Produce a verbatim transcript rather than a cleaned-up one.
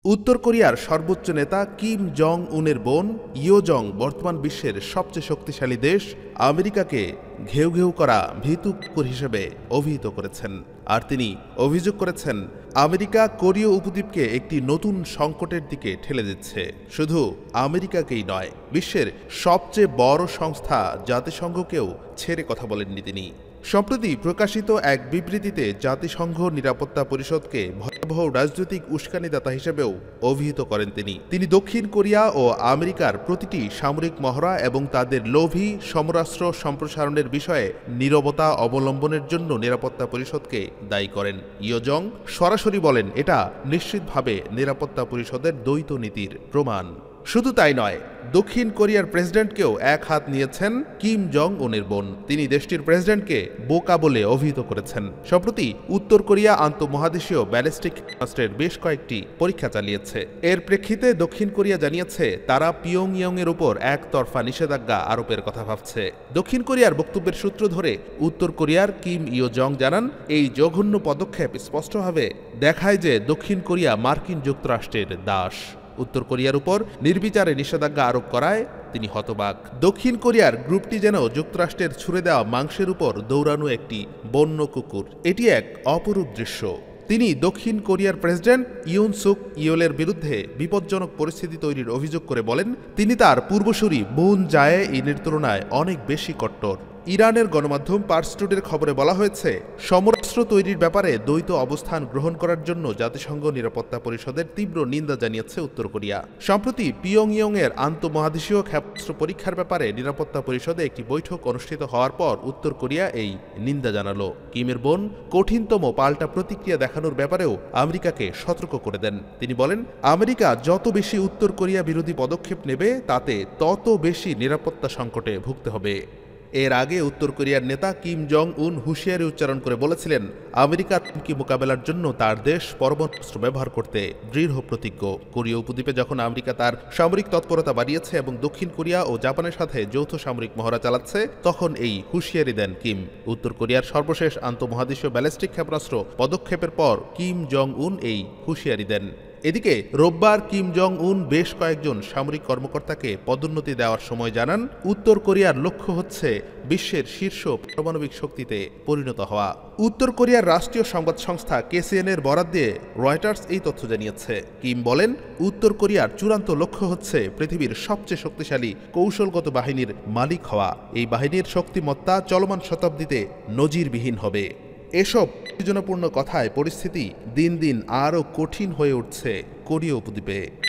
উত্তর কোরিয়ার সর্বোচ্চ নেতা কিম জং উনের বোন ইয়ো জং বর্তমান বিশ্বের সবচেয়ে শক্তিশালী দেশ আমেরিকাকে ঘেউ ঘেউ করা ভীতু কুকুর হিসেবে অভিহিত করেছেন। আর তিনি অভিযোগ করেছেন, আমেরিকা কোরীয় উপদ্বীপকে একটি নতুন সংকটের দিকে ঠেলে দিচ্ছে। শুধু আমেরিকাকেই নয়, বিশ্বের সবচেয়ে বড় সংস্থা জাতিসংঘকেও ছেড়ে কথা বলেননি তিনি। সম্প্রতি প্রকাশিত এক বিবৃতিতে জাতিসংঘ নিরাপত্তা পরিষদকে ভয়াবহ রাজনৈতিক উস্কানিদাতা হিসেবেও অভিহিত করেন তিনি। তিনি দক্ষিণ কোরিয়া ও আমেরিকার প্রতিটি সামরিক মহড়া এবং তাদের লোভী সমরাস্ত্র সম্প্রসারণের বিষয়ে নীরবতা অবলম্বনের জন্য নিরাপত্তা পরিষদকে দায়ী করেন। ইয়ো জং সরাসরি বলেন, এটা নিশ্চিতভাবে নিরাপত্তা পরিষদের দ্বৈত নীতির প্রমাণ। শুধু তাই নয়, দক্ষিণ কোরিয়ার প্রেসিডেন্টকেও এক হাত নিয়েছেন কিম জং উনের বোন। তিনি দেশটির প্রেসিডেন্টকে বোকা বলে অভিহিত করেছেন। সম্প্রতি উত্তর কোরিয়া আন্তঃমহাদেশীয় ব্যালিস্টিক ক্ষেপণাস্ত্রের বেশ কয়েকটি পরীক্ষা চালিয়েছে। এর প্রেক্ষিতে দক্ষিণ কোরিয়া জানিয়েছে তারা পিয়ংইয়ং এর উপর একতরফা নিষেধাজ্ঞা আরোপের কথা ভাবছে। দক্ষিণ কোরিয়ার বক্তব্যের সূত্র ধরে উত্তর কোরিয়ার কিম ইয়ো জং জানান, এই জঘন্য পদক্ষেপ স্পষ্টভাবে দেখায় যে দক্ষিণ কোরিয়া মার্কিন যুক্তরাষ্ট্রের দাস। উত্তর কোরিয়ার উপর নির্বিচারে নিষেধাজ্ঞা আরোপ করায় তিনি হতবাক। দক্ষিণ কোরিয়ার গ্রুপটি যেন যুক্তরাষ্ট্রের ছুড়ে দেওয়া মাংসের উপর দৌড়ানো একটি বন্য কুকুর। এটি এক অপরূপ দৃশ্য। তিনি দক্ষিণ কোরিয়ার প্রেসিডেন্ট ইউন সুক ইয়োলের বিরুদ্ধে বিপজ্জনক পরিস্থিতি তৈরির অভিযোগ করে বলেন, তিনি তার পূর্বসূরি মুন জায়ে ইনের তুলনায় অনেক বেশি কট্টর। ইরানের গণমাধ্যম পার্স টুডের খবরে বলা হয়েছে, সমরাস্ত্র তৈরির ব্যাপারে দ্বৈত অবস্থান গ্রহণ করার জন্য জাতিসংঘ নিরাপত্তা পরিষদের তীব্র নিন্দা জানিয়েছে উত্তর কোরিয়া। সম্প্রতি পিয়ংইয়ং এর আন্তঃমহাদেশীয় ক্ষেপণাস্ত্র পরীক্ষার ব্যাপারে নিরাপত্তা পরিষদে একটি বৈঠক অনুষ্ঠিত হওয়ার পর উত্তর কোরিয়া এই নিন্দা জানালো। কিমের বোন কঠিনতম পাল্টা প্রতিক্রিয়া দেখানোর ব্যাপারেও আমেরিকাকে সতর্ক করে দেন। তিনি বলেন, আমেরিকা যত বেশি উত্তর কোরিয়া বিরোধী পদক্ষেপ নেবে, তাতে তত বেশি নিরাপত্তা সংকটে ভুগতে হবে। এর আগে উত্তর কোরিয়ার নেতা কিম জং উন হুঁশিয়ারি উচ্চারণ করে বলেছিলেন, আমেরিকার হুমকি মোকাবেলার জন্য তার দেশ পরমাণু ব্যবহার করতে দৃঢ় প্রতিজ্ঞ। কোরীয় উপদ্বীপে যখন আমেরিকা তার সামরিক তৎপরতা বাড়িয়েছে এবং দক্ষিণ কোরিয়া ও জাপানের সাথে যৌথ সামরিক মহড়া চালাচ্ছে, তখন এই হুঁশিয়ারি দেন কিম। উত্তর কোরিয়ার সর্বশেষ আন্তঃমহাদেশীয় ব্যালিস্টিক ক্ষেপণাস্ত্র পদক্ষেপের পর কিম জং উন এই হুঁশিয়ারি দেন। এদিকে রোববার কিম জং উন বেশ কয়েকজন সামরিক কর্মকর্তাকে পদোন্নতি দেওয়ার সময় জানান, উত্তর কোরিয়ার লক্ষ্য হচ্ছে বিশ্বের শীর্ষ পারমাণবিক শক্তিতে পরিণত হওয়া। উত্তর কোরিয়ার রাষ্ট্রীয় সংবাদ সংস্থা কেসিএন এর বরাত দিয়ে রয়টার্স এই তথ্য জানিয়েছে। কিম বলেন, উত্তর কোরিয়ার চূড়ান্ত লক্ষ্য হচ্ছে পৃথিবীর সবচেয়ে শক্তিশালী কৌশলগত বাহিনীর মালিক হওয়া। এই বাহিনীর শক্তিমত্তা চলমান শতাব্দীতে নজিরবিহীন হবে। এসব উত্তেজনাপূর্ণ কথায় পরিস্থিতি দিন দিন আরও কঠিন হয়ে উঠছে কোরীয় উপদ্বীপে।